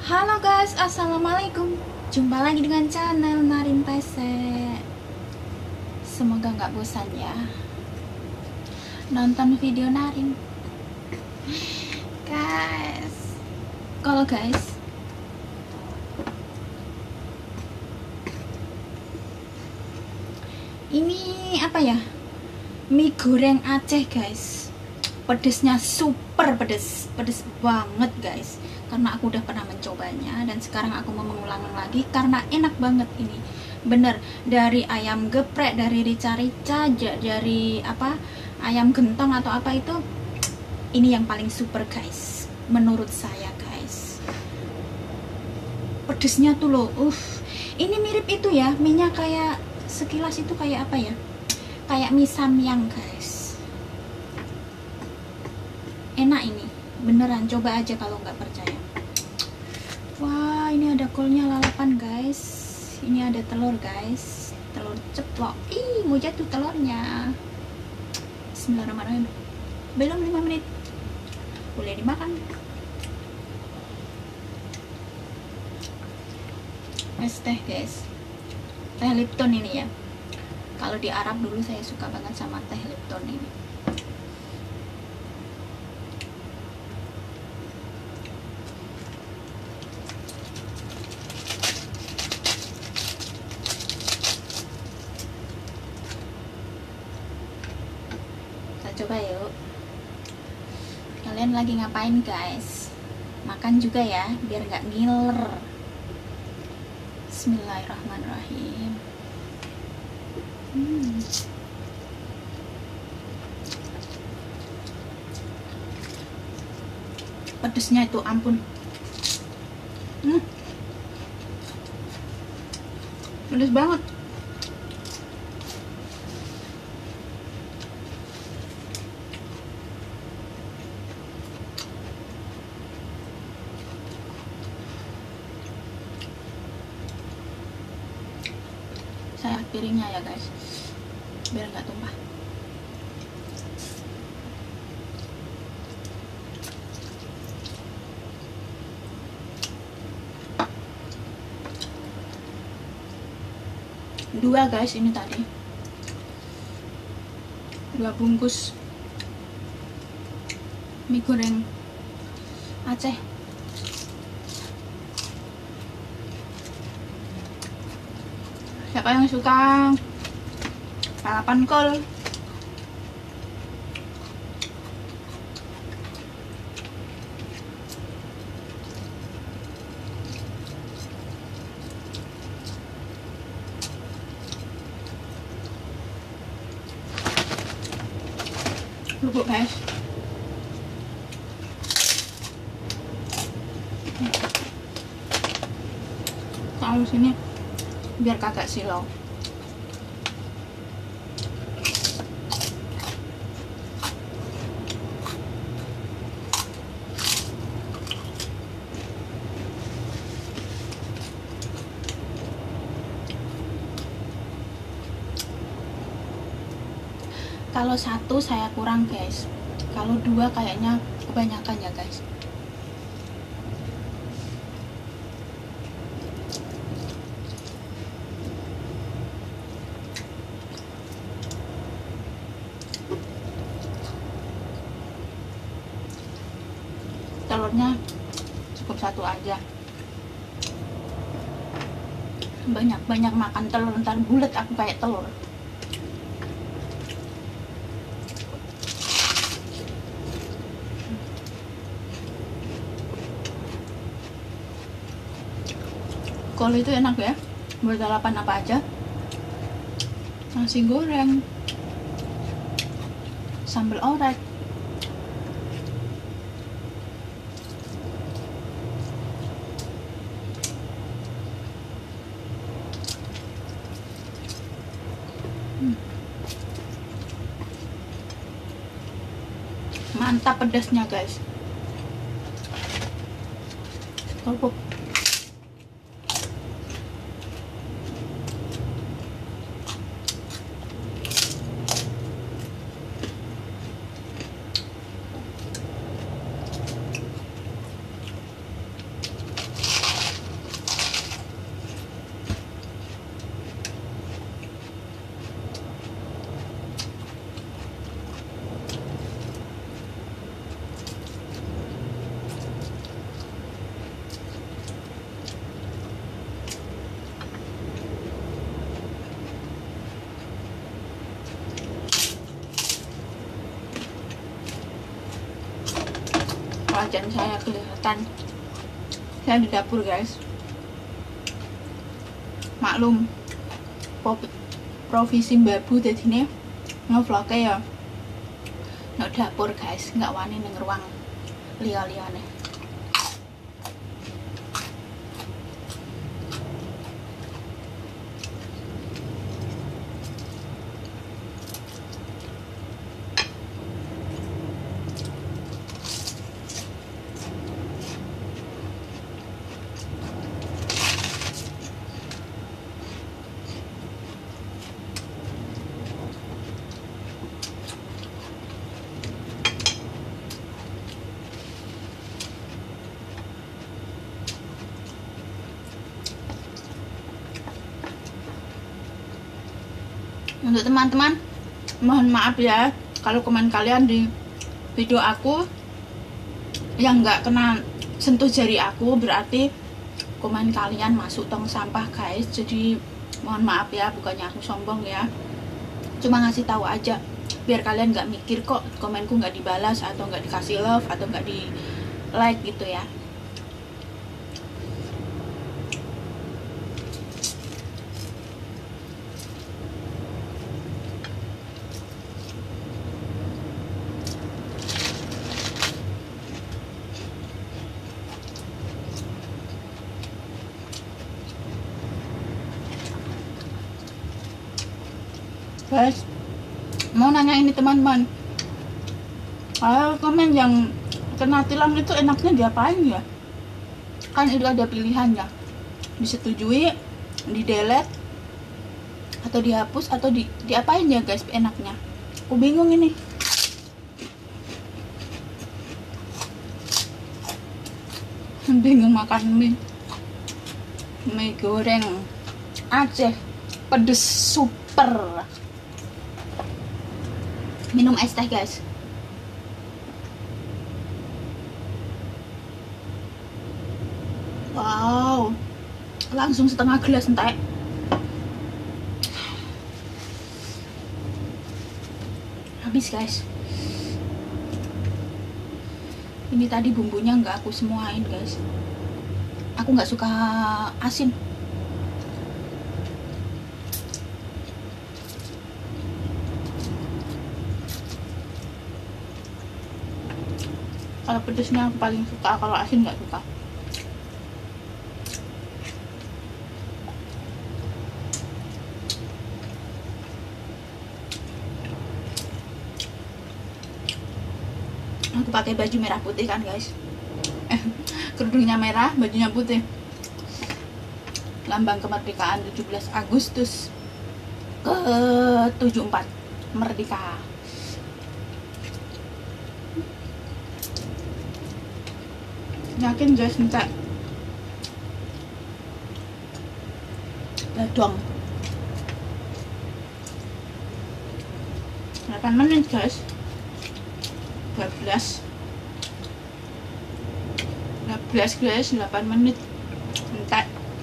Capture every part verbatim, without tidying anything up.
Halo guys, assalamualaikum. Jumpa lagi dengan channel Narin Tese. Semoga nggak bosan ya nonton video Narin. Guys, kalau guys, ini apa ya? Mie goreng Aceh guys. Pedesnya super pedes, pedes banget guys. Karena aku udah pernah mencobanya dan sekarang aku mau mengulang lagi karena enak banget ini. Bener, dari ayam geprek, dari rica-rica, dari apa ayam gentong atau apa itu, ini yang paling super guys menurut saya guys. Pedesnya tuh loh, uh ini mirip itu ya, minyak kayak sekilas itu kayak apa ya, kayak mie samyang guys. Enak ini beneran, coba aja kalau nggak percaya. Wah, ini ada kolnya lalapan guys, ini ada telur guys, telur ceplok. Ih, mau jatuh telurnya. Bismillahirrahmanirrahim. Belum lima menit boleh dimakan. Es teh guys, teh Lipton ini ya. Kalau di Arab dulu saya suka banget sama teh Lipton ini. Coba yuk, kalian lagi ngapain guys? Makan juga ya biar nggak ngiler. Bismillahirrahmanirrahim. hmm. Pedesnya itu ampun. hmm. Pedes banget. Saya piringnya ya guys biar nggak tumpah. Dua guys ini tadi, dua bungkus mie goreng Aceh. Siapa yang suka lalapan kol? Lubuk guys. Tahu sini biar kagak silau. Kalau satu saya kurang guys, kalau dua kayaknya kebanyakan ya guys. Telurnya cukup satu aja. Banyak-banyak makan telur, ntar bulet aku kayak telur. Kol itu enak ya, buat lalapan apa aja. Nasi goreng, sambal orek. hmm. Mantap pedasnya guys. Kerupuk. wajah saya kelihatan. Saya di dapur guys. Maklum Provisi Mbabu jadi ini ngevlognya ya nggak dapur guys, nggak wani ning ruang liya-liyane. Untuk teman-teman, mohon maaf ya kalau komen kalian di video aku yang nggak kena sentuh jari aku, berarti komen kalian masuk tong sampah guys. Jadi mohon maaf ya, bukannya aku sombong ya, cuma ngasih tahu aja biar kalian nggak mikir kok komenku nggak dibalas atau nggak dikasih love atau nggak di like gitu ya. Guys, mau nanya ini teman-teman, kalau komen yang kena tilang itu enaknya diapain ya? Kan itu ada pilihannya, disetujui, di delete, atau dihapus, atau di diapain ya guys enaknya? Aku bingung ini. Bingung makan mie, mie goreng Aceh pedes super. Minum es teh guys. Wow, langsung setengah gelas entek. Habis guys. Ini tadi bumbunya nggak aku semuain guys. Aku nggak suka asin. Kalau pedesnya aku paling suka, kalau asin nggak suka. Aku pakai baju merah putih kan guys. Eh, kerudungnya merah, bajunya putih. Lambang kemerdekaan tujuh belas Agustus ke tujuh puluh empat merdeka. Yakin guys minta badong delapan menit guys. dua belas dua belas guys, delapan menit minta.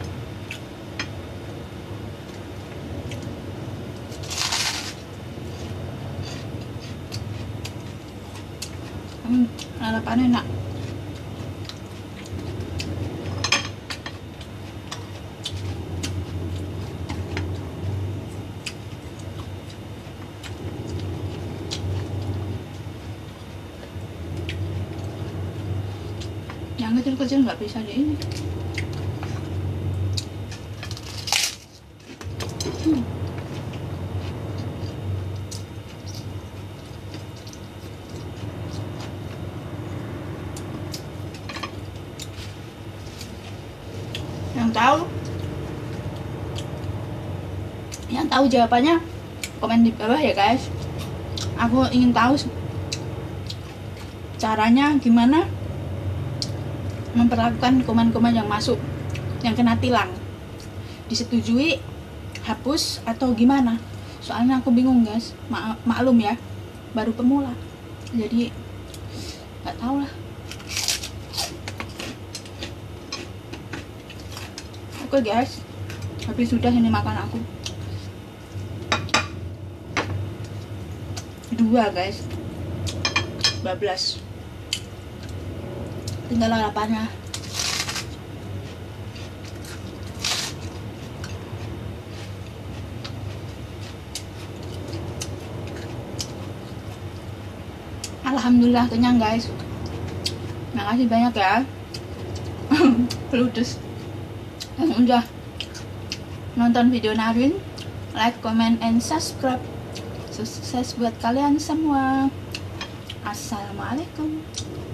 Hmm, lalapannya enak. Yang kecil-kecil nggak bisa di ini. Hmm. Yang tahu, yang tahu jawabannya komen di bawah ya guys. Aku ingin tahu caranya gimana memperlakukan komen-komen yang masuk yang kena tilang, disetujui, hapus atau gimana. Soalnya aku bingung guys. Ma maklum ya, baru pemula, jadi nggak tahu lah. Oke guys, habis sudah ini makan aku dua guys, bablas. tinggal lalapannya. Alhamdulillah kenyang guys. Makasih banyak ya peludes yang udah nonton video Narwin. Like, comment, and subscribe. Sukses buat kalian semua. Assalamualaikum.